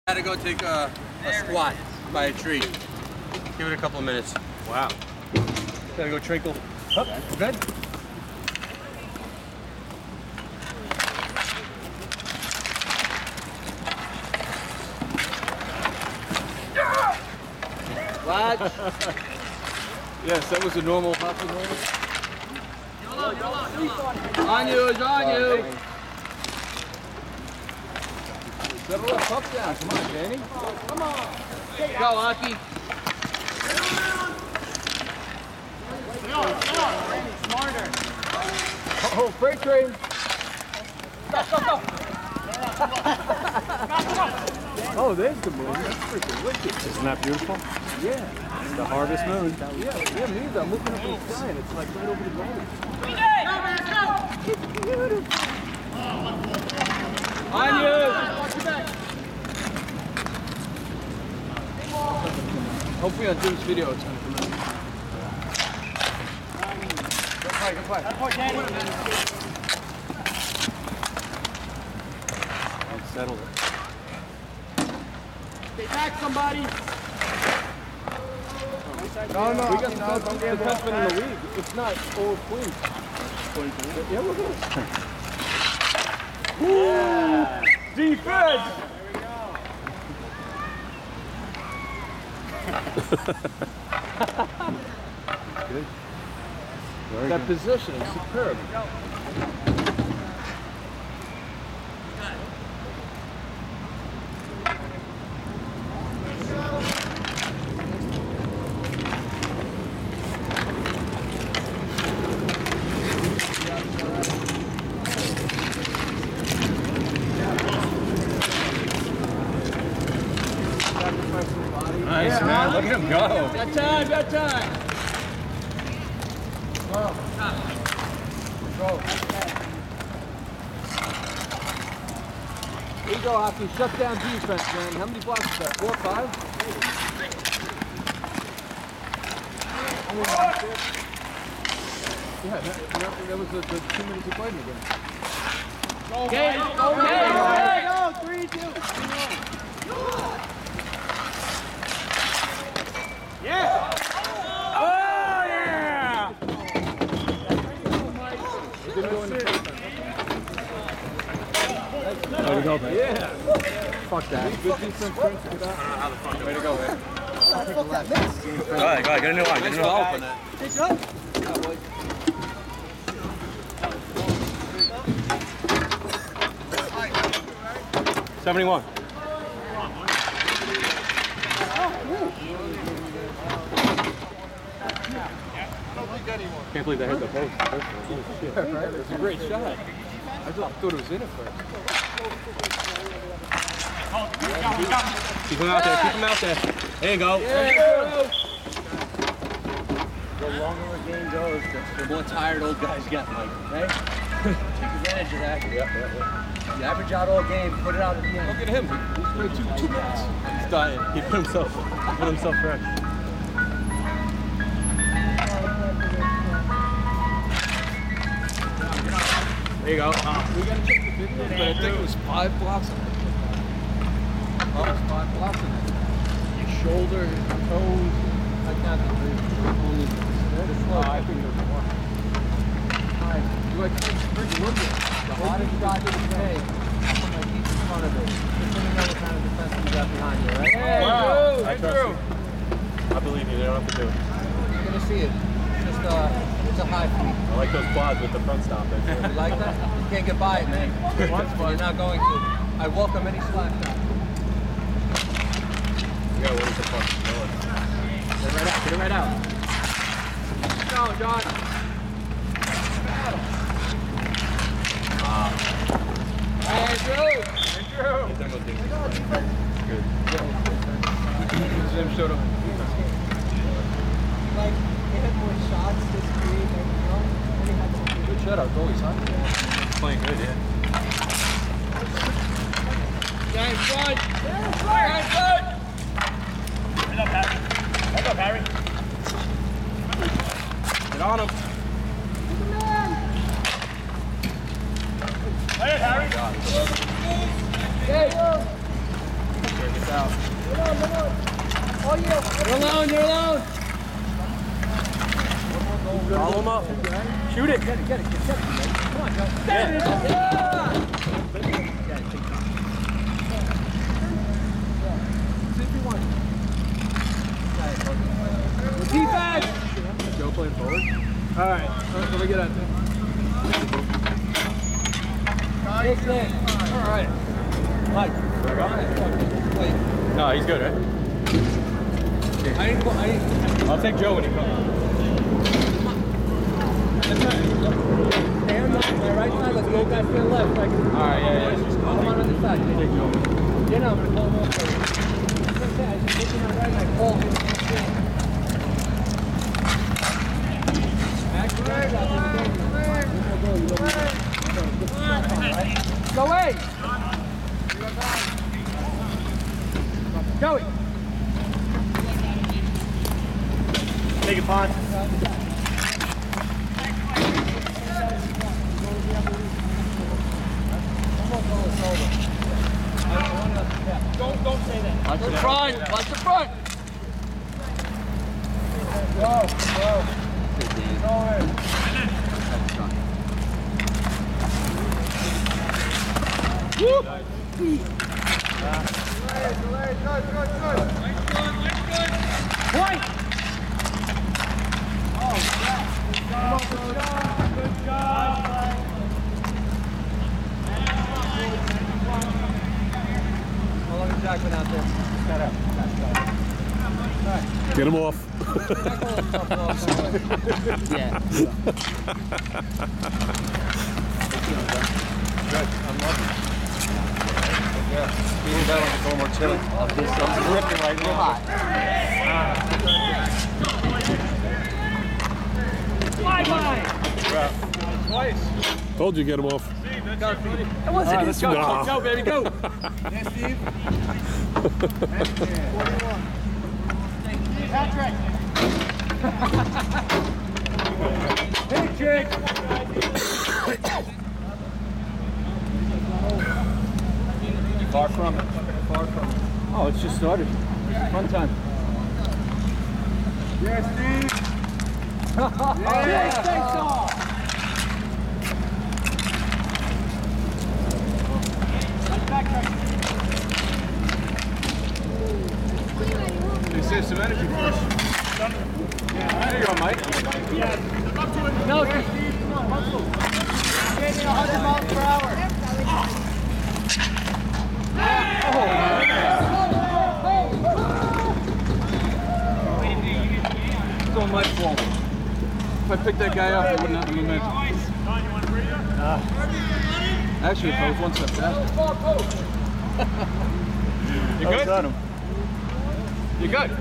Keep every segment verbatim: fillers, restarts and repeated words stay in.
Had to go take a, a squat by a tree. Give it a couple of minutes. Wow. Gotta go trinkle. Up, good. Watch. Yes, that was a normal hockey moment. On you, it's on you. Settle that puck down. Come on, Danny. Come on. Go, Hockey. Smarter. Oh, freight train. Oh, there's the moon. That's freaking wicked. Isn't that beautiful? Yeah. It's the harvest moon. Yeah, yeah, me either. I'm looking up in the sky and it's like right over the goal. It's beautiful. On you. Hopefully on Jim's video it's going to come out. Good play, good play. I'll settle it. Stay back, somebody. No, no, we got the best defenseman in the league. It's not old Queens. Yeah, look at this. Yeah. Defense! Good. Very That good. position is superb. Nice, Yeah. man. Look at him go. Got time, got time. Go. Go. Here you go, Hockey. Shut down defense, man. How many blocks is that? Four, five? Yeah, that, that, that was the, the two minutes he played in the game. Go, okay, go, go, okay. go, go, three, two. Yeah. Oh, yeah! It didn't go in the Way to go, man. Yeah. Fuck that. Good defense, Prince. Good out. Way to go, man. Fuck that miss. Go ahead, go ahead. Get a new line. Get a new line. Open it. Take it up. seventy-one. Can't believe they hit the post. Holy shit. Right? It's a great shot. I thought, thought it was in at first. Keep him out there. Keep him out there. There you go. Yeah. The longer a game goes, the more tired old guys get, Mike. Okay? Take advantage of that. Yep, yep, yep. You average out all game, put it out at the end. Look at him. He's played two, two minutes. He's dying. He put himself, he put himself fresh. There you go. We got to check the video, but I think it was five blocks in it. Oh, it was five blocks in it. Your shoulder, your toes. I can't believe it. Only this low. I think it was more. Alright, you like to bring Woodward. The hottest shot you can take. Put my feet in front of it. Just let me know what kind of defense you got behind you, right? Hey, Wow. Drew! I Hey, trust Drew! you. I believe you. They don't have to do it. You're gonna see it. It's just uh, it's a high feet. I like those quads with the front stop. That's You it. like that? You can't get by it, man. You're not going to. I welcome any slack down. You gotta wait for fucking going. Get it right out. Get it right out. Go, John. Hey, Andrew. Andrew. Get them with things. Good. Jim showed up. Like, they had more shots this week, and you know, and they had some Good shutout, goalies, huh? Playing good, yeah. Giants front. Giants front. Head up, Harry. Head up, Harry. Get on him. Play it, Harry. Hey. Get out. Oh, yeah. You're alone, you're alone. Follow him up. Shoot it. Get it, get it, get it. Come on, Joe. Yeah. See if you want. Defense! Joe playing forward. All right, let me get out there. Take this. All right. Mike. Wait. No, he's good, right? I didn't go, I didn't. I'll take Joe when he comes. Stay on my right side, let the old guy stay left. Like, All right, yeah, yeah. come on on the side. Take Joe. You know, I'm going to pull him off for you. It's okay, I just look to my right and I pull him. Back to right, go away! Joey! Take it, Pond. Don't, don't say that. Watch the front, watch the front! Go, go. Go in. Woo! Good, good, good, good. Point! Oh, yeah. Good job, good job. I'll let Jack went out there. Got out. Get him off. Yeah. Good. I'm loving it. Yeah. Even better when it's a little more chilly. I'm just I'm dripping right now. Hot. Bye bye. Twice. Told you get him off. That wasn't Ah, his that's- go. nah. Go, baby, go. Yes, Steve. forty-one. Patrick. Hey, Jake. Far from it. Far from it. Oh, it's just started. Fun time. Yes, Steve. Jake, face off. They save some energy for us. There you go, Mike. No, Yes, Steve. Come on, hustle. Getting one hundred miles per hour. It's all my fault. If I picked that guy up, I wouldn't have the momentum. Uh, actually, if I was one step faster. You good? Got him. You good?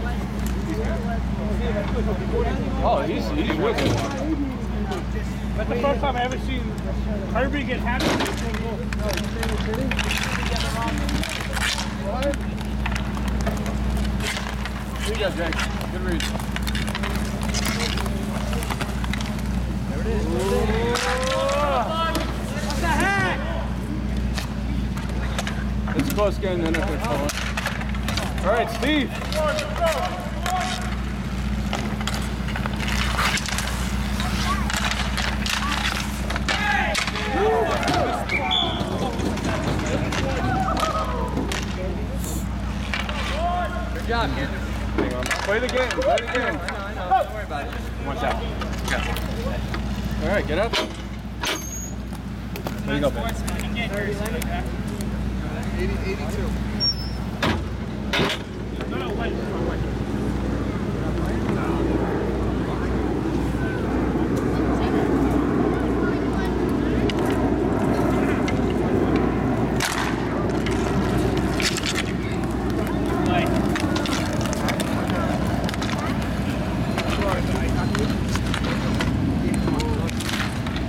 Oh, he's he's wicked. That's the first time I ever seen Kirby get hammered. Here you go, Jake. Good read. There it is. What's the hat? It's a close game, then if they're falling. All right, Steve. Good job, kid. Play the game. Play the game. I know, I know. Don't worry about it. Watch out. All right, get up. There you go, Ben. eighty, eighty-two. No, no, wait, wait.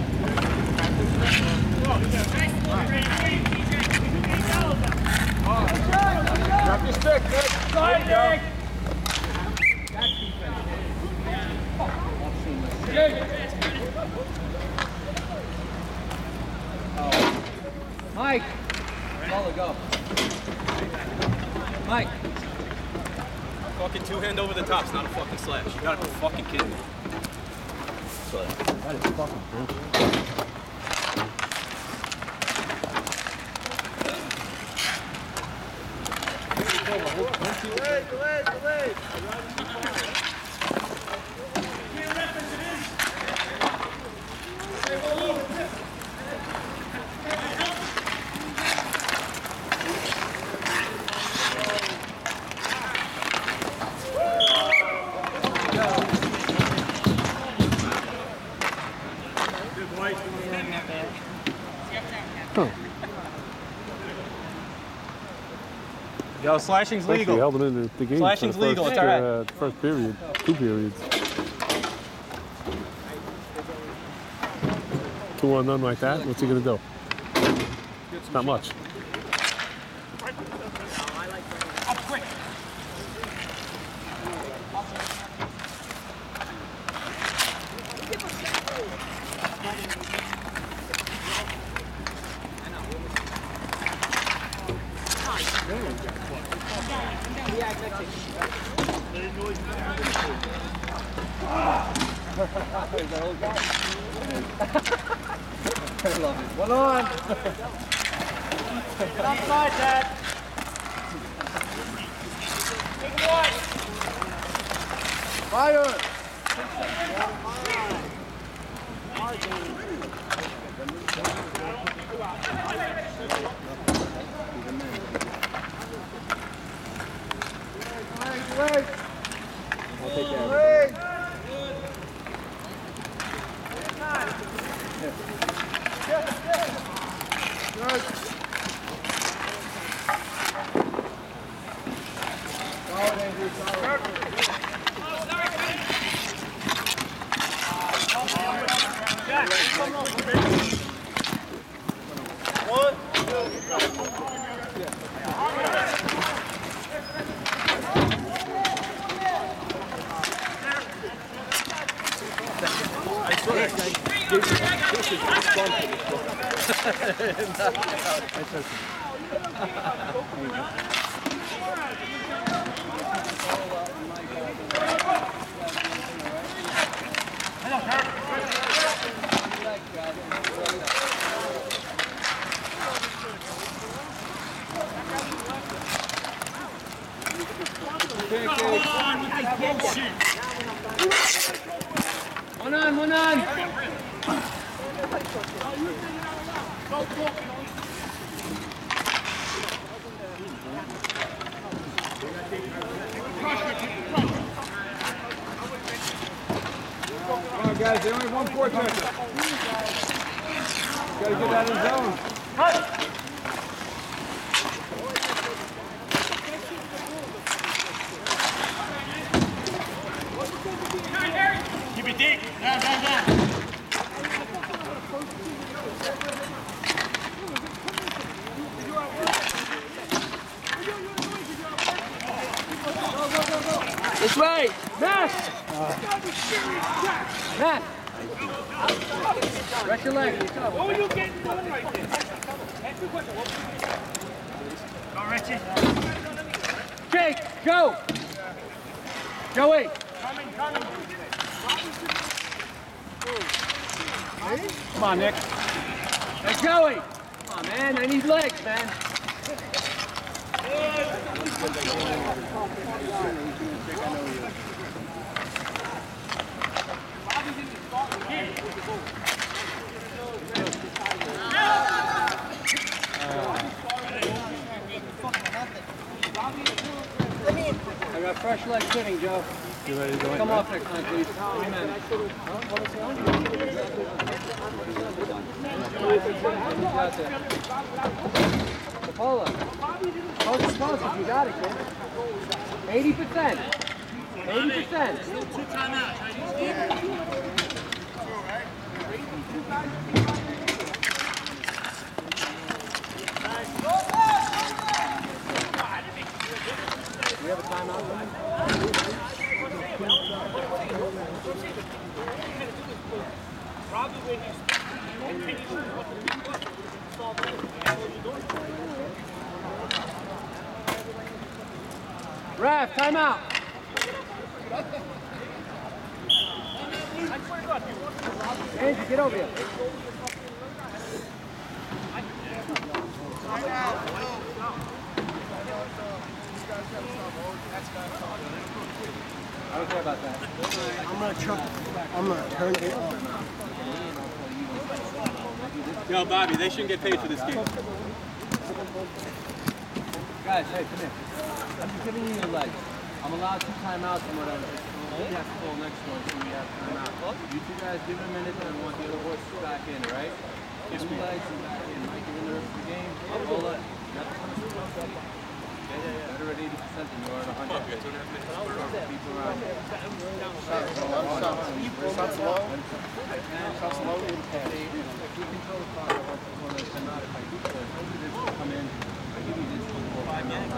Oh, Mike. Fucking two hand over the top. It's not a fucking slash. You gotta be fucking kidding me. That is fucking bullshit. Delay, delay, delay. Yo, slashing's Actually legal. held him in the, the game Slashing's for the legal, first, it's all right. uh, first period, two periods. Two on none like that, what's he gonna do? Not much. I love it. One on. Get outside, Dad. Big one. Fire! Wait, I'll take care of it. wait. Good. Solid, Andrew, solid. One on, one on. Come on, guys, they only have one four-touch. Gotta get that in zone. Keep it deep. Down, down, down. This way. Matt. Matt. Stretch your leg. Oh, you getting going right there. Go, Richie. Jake, go. Joey. Coming, coming. Come on, Nick. Hey, Joey. Come on, man. I need legs, man. I got fresh leg fitting, Joe. You ready to go in? Come off next time, please. Amen. Paula, post the post if you got it, kid. eighty percent. eighty percent. Two timeouts. We have a timeout, right? Probably when you finish what you Ref, timeout. Angie, get over here. I don't care about that. I'm gonna try. I'm gonna turn it on. Yo, Bobby, they shouldn't get paid for this game. Guys, hey, come here. I'm just giving you your legs. I'm allowed two timeouts and whatever. We have to pull next one, so we have timeout. You two guys give it a minute, and I want the other horses back in, all right? Give me legs and back in. Mike, you're in the rest of the game. Hold it. You got the time. Yeah, yeah, yeah. Better at eighty percent than you are at one hundred. People around. Shots low. Shots low in pass. If you control the clock, I want to want to come out if I do so. Hopefully this will come in. I give you this one for five minutes.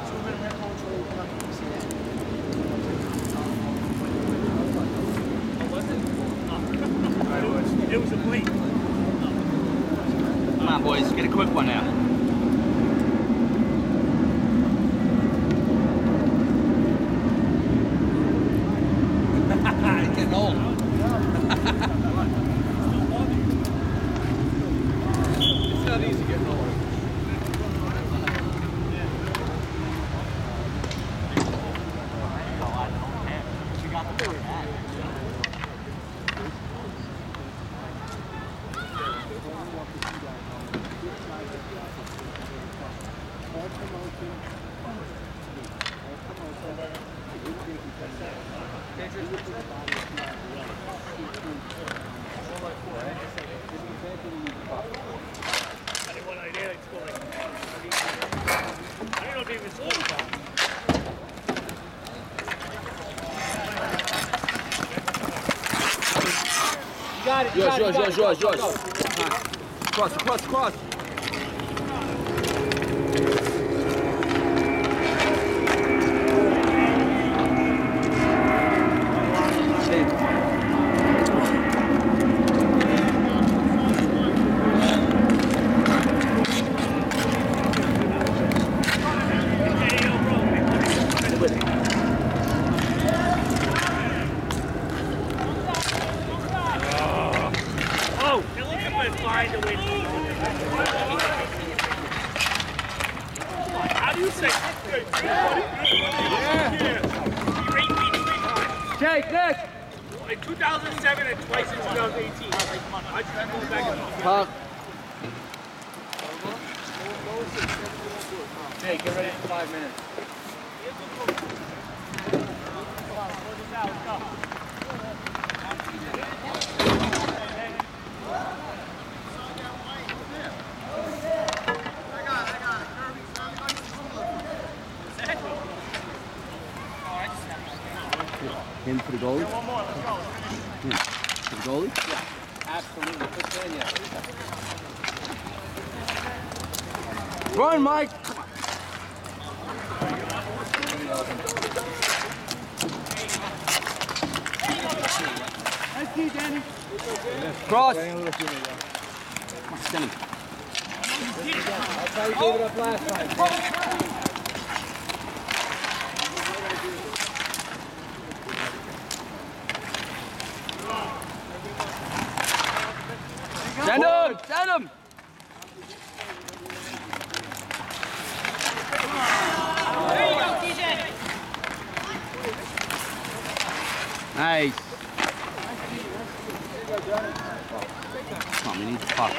It was a bleep. Come on, boys, get a quick one now. It's getting old. It's not easy getting old. Yours, yours, yours, yours, yours. Cross, cross, cross. Jake, next! In two thousand seven and twice in two thousand eighteen. I just go back and Puck. Jake, get ready for five minutes. In for the goalie? one more, let's go. For the goalie? Yeah, absolutely. Put in, yeah. Run, Mike! Nice D, Danny. Cross! Come on, send him. That's how you gave it up last time. Send him! Send him! There you go, D J. Nice. Come on, we need the puck.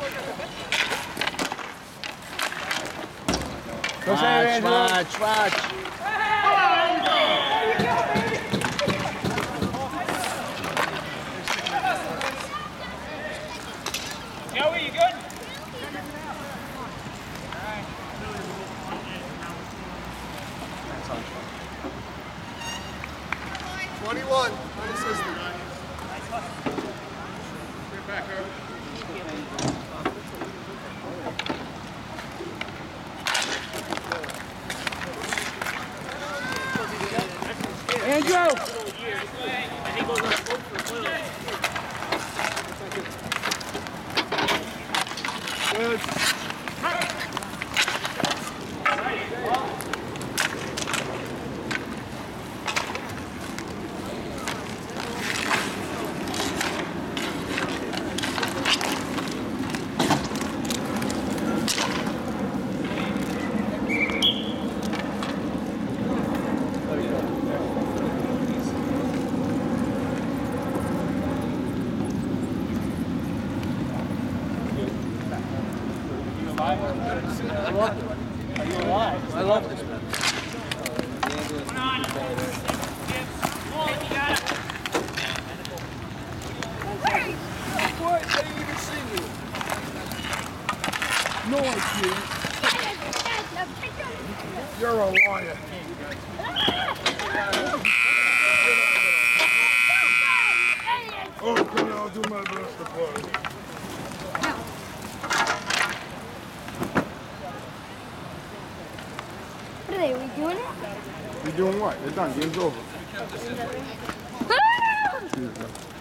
Watch, watch, watch. Joey, you good? twenty-one. Unassisted. Get back, Herb. Andrew! And he goes on boat for playoffs. Good. I love it. I love this man. What? I didn't even see you. No, I didn't. You're a liar. Okay, I'll do my best to play. What are they? Are we doing it? We doing what? They're done. Game's over. Ah!